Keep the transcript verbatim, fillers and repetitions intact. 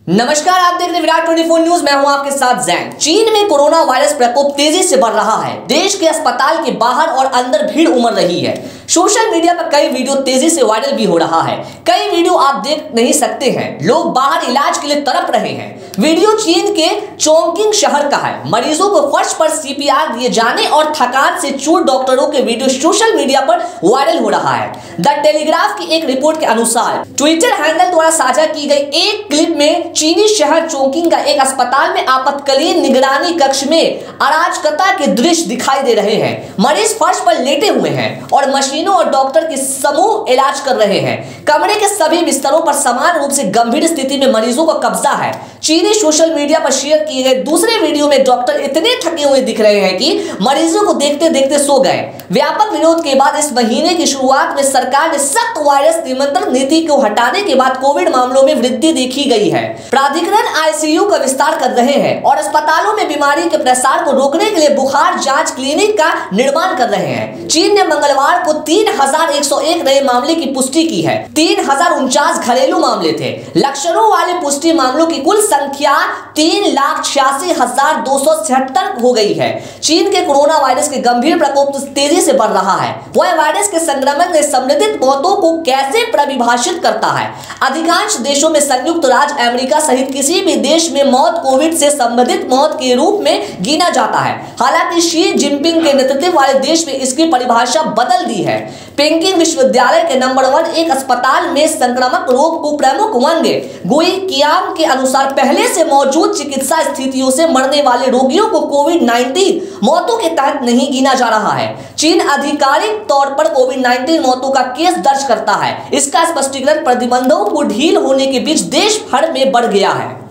नमस्कार, आप देख रहे हैं विराट चौबीस न्यूज। मैं हूं आपके साथ जैन। चीन में कोरोना वायरस प्रकोप तेजी से बढ़ रहा है। देश के अस्पताल के बाहर और अंदर भीड़ उमड़ रही है। सोशल मीडिया पर कई वीडियो तेजी से वायरल भी हो रहा है। कई वीडियो आप देख नहीं सकते हैं। लोग बाहर इलाज के लिए तड़प रहे हैं। वीडियो चीन के चोंगकिंग शहर का है। मरीजों को फर्श पर सीपीआर दिए जाने और थकान से चूर डॉक्टरों के वीडियो सोशल मीडिया पर वायरल हो रहा है। द टेलीग्राफ की एक रिपोर्ट के अनुसार ट्विटर हैंडल द्वारा साझा की गई एक क्लिप में चीनी शहर चोंगकिंग का एक अस्पताल में आपातकालीन निगरानी कक्ष में अराजकता के दृश्य दिखाई दे रहे हैं। मरीज फर्श पर लेटे हुए हैं और मशीनों और डॉक्टर के समूह इलाज कर रहे हैं। कमरे के सभी बिस्तरों पर समान रूप से गंभीर स्थिति में मरीजों का कब्जा है। चीनी सोशल मीडिया पर शेयर किए गए दूसरे वीडियो में डॉक्टर इतने थके हुए दिख रहे हैं कि मरीजों को देखते देखते सो गए। व्यापक विरोध के बाद इस महीने की शुरुआत में सरकार ने सख्त वायरस नियंत्रण नीति को हटाने के बाद कोविड मामलों में वृद्धि देखी गई है। प्राधिकरण आईसीयू का विस्तार कर रहे हैं और अस्पतालों में बीमारी के प्रसार को रोकने के लिए बुखार जांच क्लिनिक का निर्माण कर रहे हैं। चीन ने मंगलवार को तीन हजार एक सौ एक नए मामले की पुष्टि की है। तीन हजार उनचास घरेलू मामले थे। लक्षणों वाले पुष्टि मामलों की कुल संख्या तीन लाख छियासी हजार दो सौ छिहत्तर हो गई है। चीन के कोरोना वायरस के गंभीर प्रकोप तेजी से बढ़ रहा है। वह वायरस के संक्रमण में संबंधित मौतों को कैसे परिभाषित करता है? अधिकांश देशों में संयुक्त राज्य अमेरिका सहित किसी भी देश में मौत कोविड से संबंधित मौत के रूप में गिना जाता है। हालांकि शी जिनपिंग के नेतृत्व वाले देश में इसकी परिभाषा बदल दी है। पेकिंग विश्वविद्यालय के नंबर वन एक अस्पताल में संक्रामक रोग को प्रमुख वंगे गुई कियांग के अनुसार पहले से मौजूद चिकित्सा स्थितियों से मरने वाले रोगियों को कोविड नाइनटीन मौतों के तहत नहीं गिना जा रहा है। चीन आधिकारिक तौर पर कोविड नाइनटीन मौतों का केस दर्ज करता है। इसका स्पष्टीकरण प्रतिबंधों को ढील होने के बीच देश भर में बढ़ गया है।